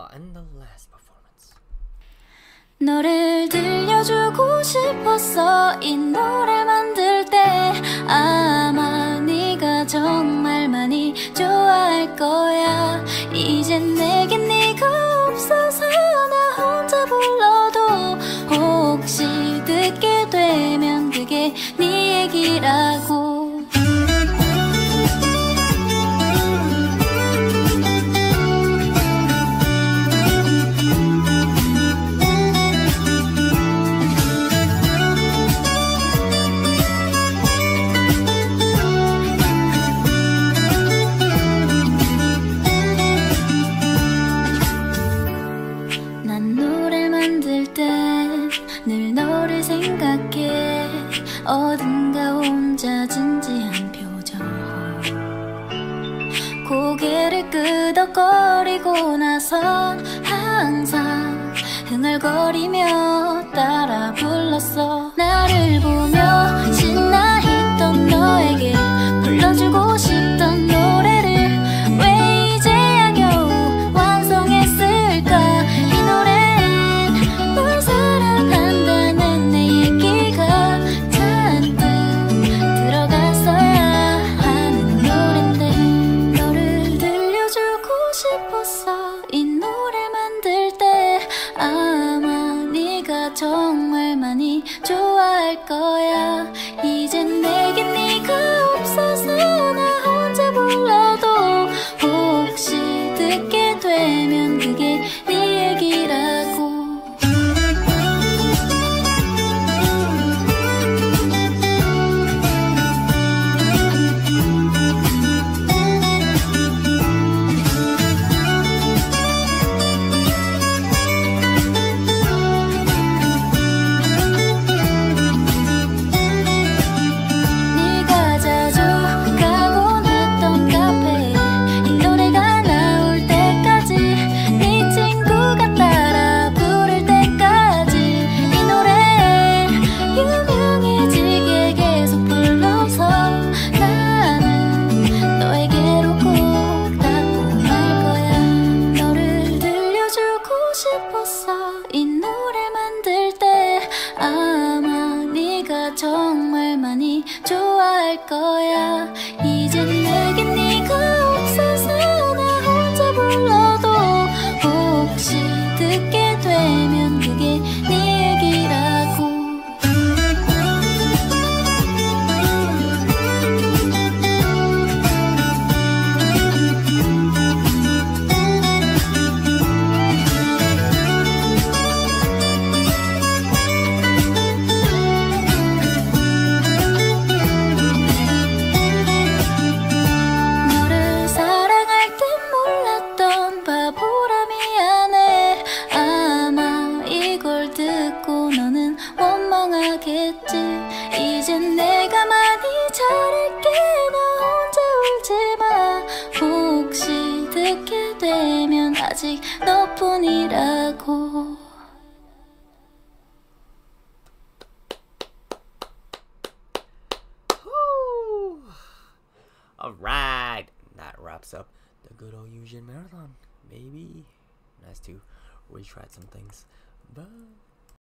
And the last performance. 너를 들려주고 싶었어. 이 노래 만들 때 아마 네가 정말 많이 좋아할 거야. 이젠 내겐 네가 없어서 나 혼자 불러도 혹시 듣게 되면 그게 네 얘기라고. 늘 너를 생각해. 어딘가 혼자 진지한 표정. 고개를 끄덕거리고 나선 항상 흥얼거리며 따라 불렀어. 나를 보며 신나 있던 너에게 불러주고 싶던 노래를 왜 이제야 겨우 완성했을까. 이 노래엔 널 사랑한다는 내 얘기가 잔뜩 들어갔어야 하는 노랜데 너를 들려주고 싶었어. 이 노래 만들 때 아마 네가 정말 많이 좋아할 거야. 이젠 내겐 네가 없어서 나 혼자 불러도 혹시 듣게 되면 그게 네 얘기라고. 이 노래 만들 때 아마 네가 정말 많이 좋아할 거야. 이젠 내겐 네가 없어서 나 혼자 불러도 혹시 듣게 되면 그게 네 얘기라고. 바보라 미안해. 아마 이걸 듣고 너는 원망하겠지. 이젠 내가 많이 잘할게. 나 혼자 울지마. 혹시 듣게 되면 아직 너뿐이라고. Alright, that wraps up the good old Eugene Marathon. Maybe nice to retry some things, but